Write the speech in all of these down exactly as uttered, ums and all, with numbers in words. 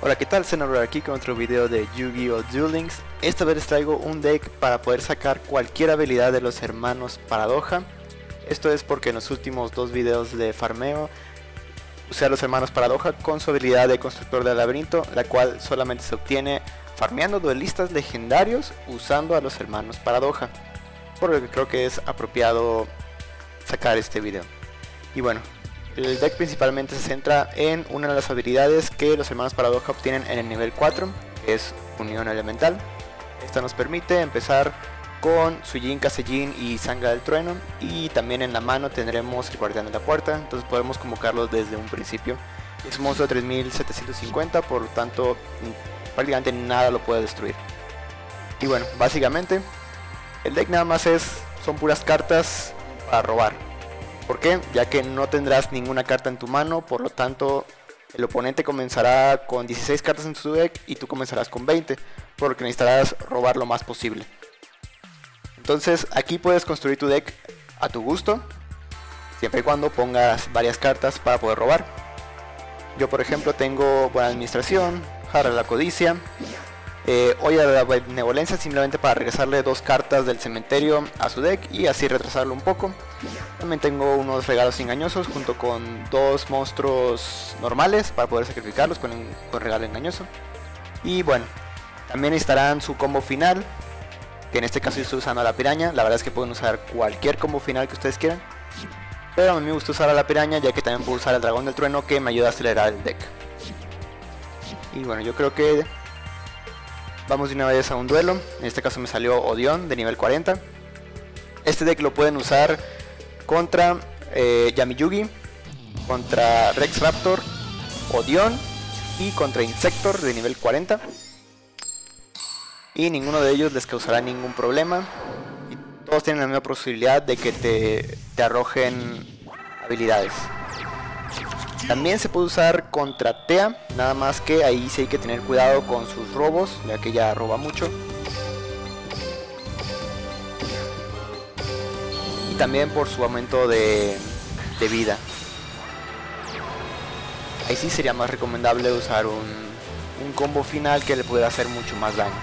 Hola, ¿qué tal? Xenoblade aquí con otro video de Yu-Gi-Oh! Duel Links. Esta vez les traigo un deck para poder sacar cualquier habilidad de los hermanos Paradoja. Esto es porque en los últimos dos videos de farmeo usé a los hermanos Paradoja con su habilidad de constructor de laberinto, la cual solamente se obtiene farmeando duelistas legendarios usando a los hermanos Paradoja, por lo que creo que es apropiado sacar este video. Y bueno, el deck principalmente se centra en una de las habilidades que los hermanos Paradoja obtienen en el nivel cuatro, que es Unión Elemental. Esta nos permite empezar con Sujin, Kasejin y Sangha del Trueno, y también en la mano tendremos el Guardián de la Puerta, entonces podemos convocarlo desde un principio. Es un monstruo de tres mil setecientos cincuenta, por lo tanto prácticamente nada lo puede destruir. Y bueno, básicamente el deck nada más es, son puras cartas para robar. ¿Por qué? Ya que no tendrás ninguna carta en tu mano, por lo tanto el oponente comenzará con dieciséis cartas en su deck y tú comenzarás con veinte, por lo que necesitarás robar lo más posible. Entonces aquí puedes construir tu deck a tu gusto, siempre y cuando pongas varias cartas para poder robar. Yo por ejemplo tengo Buena Administración, Jarra de la Codicia, eh, Olla de la Benevolencia, simplemente para regresarle dos cartas del cementerio a su deck y así retrasarlo un poco. También tengo unos regalos engañosos junto con dos monstruos normales para poder sacrificarlos con un con regalo engañoso. Y bueno, también estarán su combo final, que en este caso yo estoy usando a la piraña. La verdad es que pueden usar cualquier combo final que ustedes quieran, pero a mí me gusta usar a la piraña ya que también puedo usar al dragón del trueno, que me ayuda a acelerar el deck. Y bueno, yo creo que vamos de una vez a un duelo. En este caso me salió Odion de nivel cuarenta. Este deck lo pueden usar contra eh, Yami Yugi, contra Rex Raptor, Odion y contra Insector de nivel cuarenta. Y ninguno de ellos les causará ningún problema. Y todos tienen la misma posibilidad de que te, te arrojen habilidades. También se puede usar contra Tea, nada más que ahí sí hay que tener cuidado con sus robos, ya que ella roba mucho. Y también por su aumento de, de vida. Ahí sí sería más recomendable usar un, un combo final que le pueda hacer mucho más daño.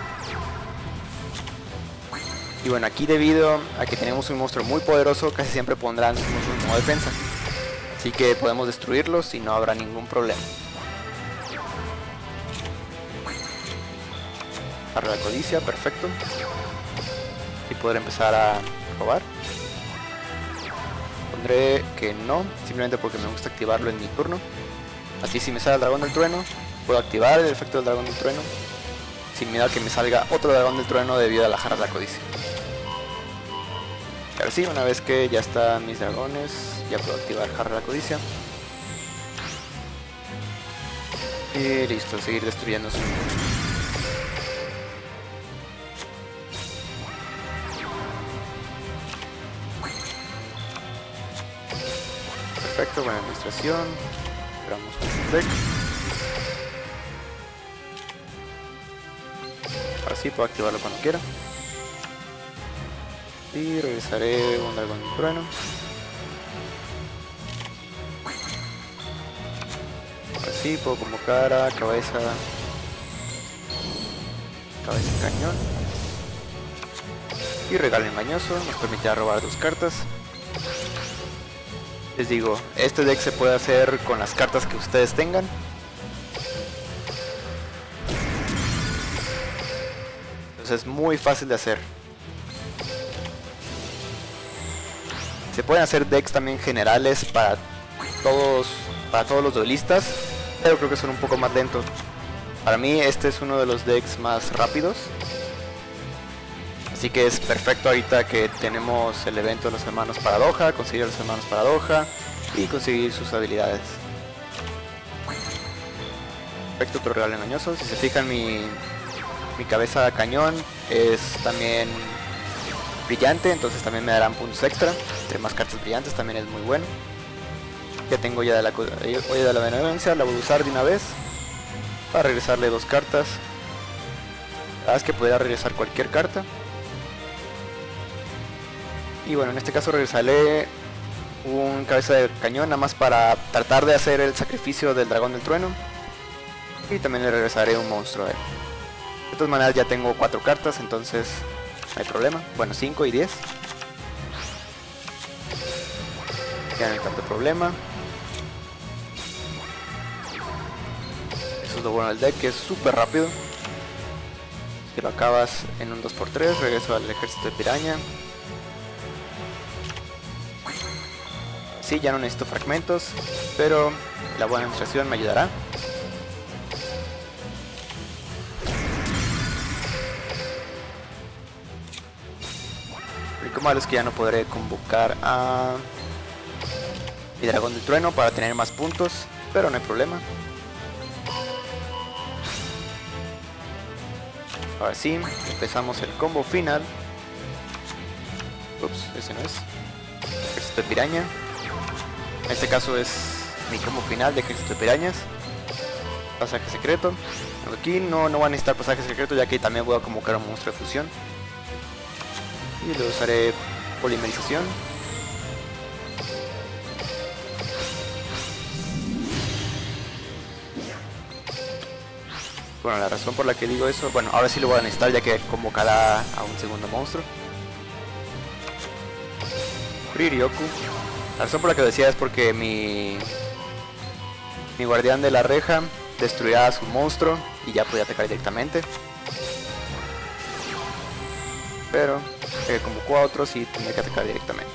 Y bueno, aquí debido a que tenemos un monstruo muy poderoso, casi siempre pondrán sus monstruos como defensa. Así que podemos destruirlos y no habrá ningún problema. Jarra de la Codicia, perfecto. Y podré empezar a robar. Pondré que no, simplemente porque me gusta activarlo en mi turno. Así si me sale el dragón del trueno, puedo activar el efecto del dragón del trueno, sin miedo a que me salga otro dragón del trueno debido a la Jarra de la Codicia. Pero sí, una vez que ya están mis dragones, ya puedo activar Jarra de la Codicia. Y listo, seguir destruyendo su mundo. Perfecto, buena administración. Esperamos con su deck. Ahora sí puedo activarlo cuando quiera. Y regresaré un dragón del trueno. Así puedo convocar a cabeza cabeza cañón. Y regalo engañoso, nos permitirá robar dos cartas. Les digo, este deck se puede hacer con las cartas que ustedes tengan. Entonces es muy fácil de hacer. Se pueden hacer decks también generales para todos, para todos los duelistas, pero creo que son un poco más lentos. Para mí este es uno de los decks más rápidos, así que es perfecto ahorita que tenemos el evento de los hermanos Paradoja, conseguir a los hermanos Paradoja y conseguir sus habilidades. Perfecto, otro regalo engañoso. Si se fijan, mi, mi cabeza cañón es también brillante, entonces también me darán puntos extra. Entre más cartas brillantes también es muy bueno. Ya tengo ya de la olla de la benevolencia, la voy a usar de una vez para regresarle dos cartas. La verdad es que podría regresar cualquier carta. Y bueno, en este caso regresaré un cabeza de cañón nada más para tratar de hacer el sacrificio del dragón del trueno. Y también le regresaré un monstruo a él. De todas maneras ya tengo cuatro cartas, entonces no hay problema. Bueno, cinco y diez. Ya no hay tanto problema. Eso es lo bueno del deck, que es súper rápido. Que lo acabas en un dos por tres, regreso al ejército de piraña. Sí, ya no necesito fragmentos, pero la buena administración me ayudará. Lo único malo es que ya no podré convocar a mi dragón del trueno para tener más puntos, pero no hay problema. Ahora sí, empezamos el combo final. Ups, ese no es. Ejército de piraña. En este caso es mi combo final de ejército de pirañas. Pasaje secreto. Aquí no, no van a necesitar pasaje secreto, ya que también voy a convocar a un monstruo de fusión. Y le usaré polimerización. Bueno, la razón por la que digo eso, bueno, ahora sí lo voy a necesitar, ya que convocará a un segundo monstruo. Riryoku. La razón por la que lo decía es porque mi mi guardián de la reja destruirá a su monstruo y ya podía atacar directamente. Pero eh, convocó a otros y tendría que atacar directamente.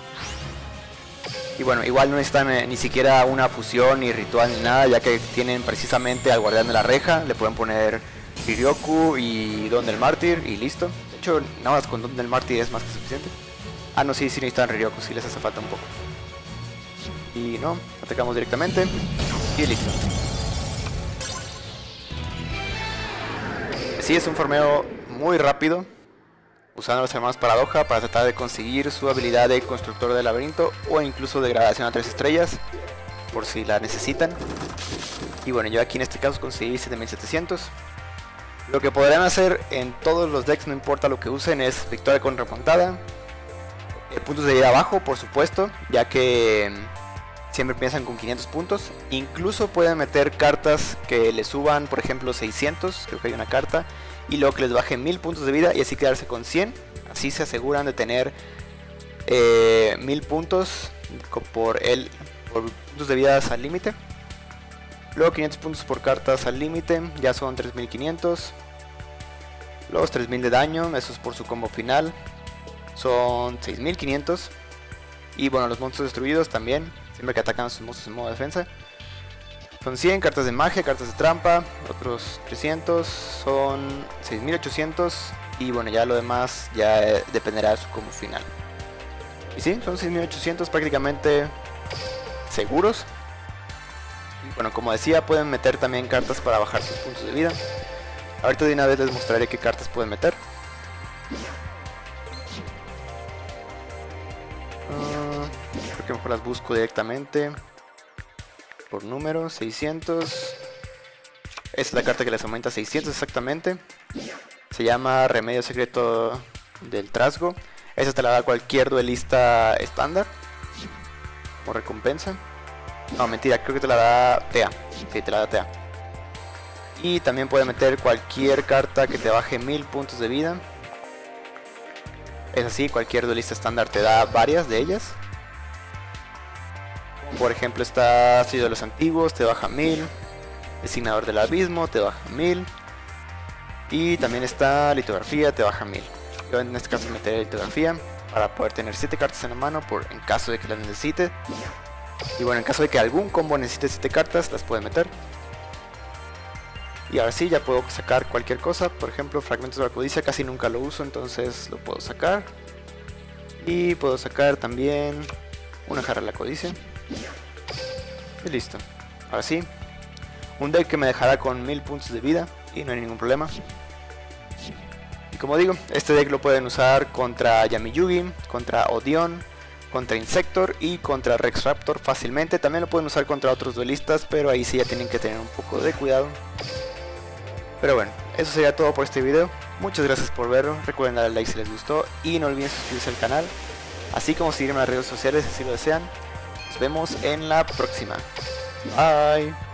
Y bueno, igual no necesitan eh, ni siquiera una fusión ni ritual ni nada, ya que tienen precisamente al guardián de la reja. Le pueden poner Riryoku y Don del Mártir y listo. De hecho, nada más con Don del Mártir es más que suficiente. Ah, no, sí, sí necesitan Riryoku, sí les hace falta un poco. Y no, atacamos directamente y listo. Sí, es un farmeo muy rápido, usando los hermanos paradoja para tratar de conseguir su habilidad de constructor de laberinto o incluso degradación a tres estrellas, por si la necesitan. Y bueno, yo aquí en este caso conseguí siete mil setecientos. Lo que podrán hacer en todos los decks, no importa lo que usen, es victoria con remontada, puntos de vida abajo, por supuesto, ya que siempre piensan con quinientos puntos. Incluso pueden meter cartas que le suban, por ejemplo, seiscientos, creo que hay una carta, y luego que les baje mil puntos de vida y así quedarse con cien. Así se aseguran de tener eh, mil puntos por, el, por puntos de vida al límite. Luego quinientos puntos por cartas al límite, ya son tres mil quinientos. Luego tres mil de daño, eso es por su combo final, son seis mil quinientos. Y bueno, los monstruos destruidos también, siempre que atacan a sus monstruos en modo defensa, son cien. Cartas de magia, cartas de trampa, otros trescientos, son seis mil ochocientos. Y bueno, ya lo demás ya eh, dependerá de su combo final. Y sí, son seis mil ochocientos prácticamente seguros. Y bueno, como decía, pueden meter también cartas para bajar sus puntos de vida. Ahorita de una vez les mostraré qué cartas pueden meter. Uh, creo que mejor las busco directamente por número. Seiscientos. Esta es la carta que les aumenta seiscientos exactamente. Se llama Remedio Secreto del Trasgo. Esa te la da cualquier duelista estándar como recompensa. No, mentira, creo que te la da Tea. Sí, te la da Tea. Y también puede meter cualquier carta que te baje mil puntos de vida. Es así, cualquier duelista estándar te da varias de ellas. Por ejemplo, está Sello de los Antiguos, te baja mil. Designador del Abismo, te baja mil. Y también está Litografía, te baja mil. Yo en este caso meteré Litografía para poder tener siete cartas en la mano por, en caso de que las necesite. Y bueno, en caso de que algún combo necesite siete cartas, las puede meter. Y ahora sí, ya puedo sacar cualquier cosa. Por ejemplo, Fragmentos de la Codicia casi nunca lo uso, entonces lo puedo sacar. Y puedo sacar también una Jarra de la Codicia. Y listo. Ahora sí, un deck que me dejará con mil puntos de vida y no hay ningún problema. Y como digo, este deck lo pueden usar contra Yami-Yugi, contra Odion, contra Insector y contra Rex Raptor fácilmente. También lo pueden usar contra otros duelistas, pero ahí sí ya tienen que tener un poco de cuidado. Pero bueno, eso sería todo por este video. Muchas gracias por verlo. Recuerden darle like si les gustó y no olviden suscribirse al canal, así como seguirme en las redes sociales si lo desean. Nos vemos en la próxima. Bye.